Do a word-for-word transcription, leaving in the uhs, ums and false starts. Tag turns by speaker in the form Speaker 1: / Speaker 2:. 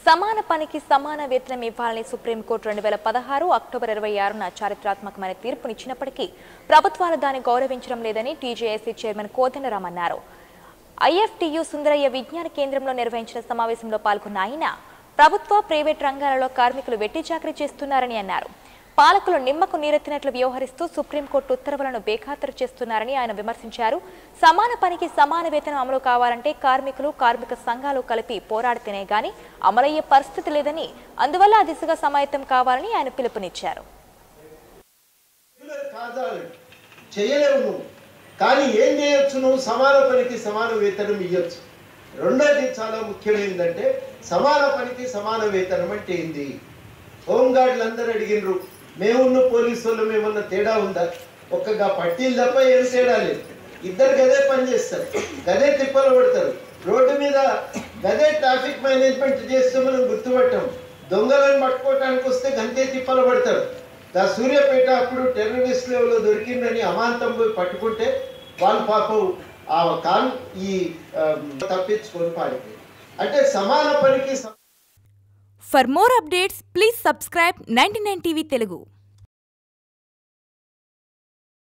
Speaker 1: సమాన పనికి సమాన వేతనం ఇవ్వాలని సుప్రీంకోర్టు రెండు వేల పదహారు అక్టోబర్ ఇరవై ఆరున చారిత్రాత్మకమైన తీర్పునిచ్చినప్పటికీ ప్రభుత్వాలు దాన్ని గౌరవించడం లేదని టీజేఏసీ చైర్మన్ కోదండరాం అన్నారు. ఐఎఫ్టీయూ సుందరయ్య విజ్ఞాన కేంద్రంలో నిర్వహించిన సమావేశంలో పాల్గొన్న ఆయన ప్రభుత్వ ప్రైవేట్ రంగాలలో కార్మికులు వెట్టి చాకరీ చేస్తున్నారని అన్నారు. పాలకులు నిమ్మకు నీరెత్తినట్లు వ్యవహరిస్తూ సుప్రీంకోర్టు ఉత్తర్వులను బేఖాతరు చేస్తున్నారని ఆయన విమర్శించారు. సమాన పనికి సమాన వేతనం అమలు కావాలంటే కార్మికులు కార్మిక సంఘాలు కలిపి పోరాడితేనే గాని అమలయ్యే పరిస్థితి లేదని, అందువల్ల ఆ దిశగా సమాయత్తం కావాలని ఆయన పిలుపునిచ్చారు.
Speaker 2: చేయలేవు కానీ ఏం చేయొచ్చు, నువ్వు సమాన పనికి సమాన వేతనం ఇవ్వచ్చు. రెండోది చాలా ముఖ్యమైనదంటే సమాన పనికి సమాన వేతనం అంటే ఏంది? హోంగార్డులు అందరూ అడిగినరు, మేమున్న పోలీసు వాళ్ళు మేమన్నా తేడా ఉందా? ఒక్కగా పట్టీలు తప్ప ఏం తేడా లేదు. ఇద్దరు గదే పని చేస్తారు, గదే తిప్పలు పడతారు రోడ్డు మీద, గదే ట్రాఫిక్ మేనేజ్మెంట్ చేస్తే మనం గుర్తుపట్టాం. దొంగలను పట్టుకోవటానికి వస్తే గంతే తిప్పలు పడతారు. దా సూర్యాపేట అప్పుడు టెర్రరిస్ట్ లెవెల్లో దొరికిందని అమాంతం పోయి పట్టుకుంటే వాళ్ళు పాపం ఆ కాన్ ఈ తప్పించుకొని పాడిపోయి. అంటే సమాన పనికి.
Speaker 1: For more updates, please subscribe ninety-nine T V Telugu.